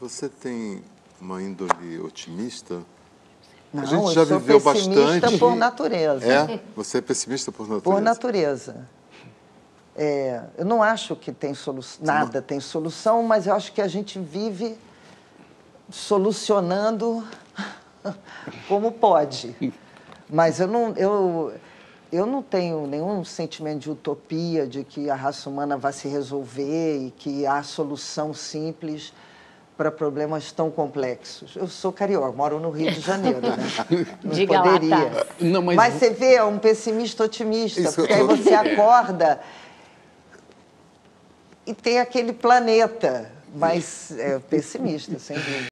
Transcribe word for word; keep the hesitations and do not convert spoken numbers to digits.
Você tem uma índole otimista? Não, a gente eu já sou viveu pessimista bastante. por natureza. É? Você é pessimista por natureza? Por natureza. É, eu não acho que tem solução, nada tem solução, mas eu acho que a gente vive solucionando como pode. Mas eu não, eu, eu não tenho nenhum sentimento de utopia, de que a raça humana vai se resolver e que há solução simples para problemas tão complexos. Eu sou carioca, moro no Rio de Janeiro, né? Não Diga poderia. lá, tá. Não, mas... mas você vê, é um pessimista otimista, Isso porque eu aí tô- você acorda e tem aquele planeta, mas é pessimista, sem dúvida.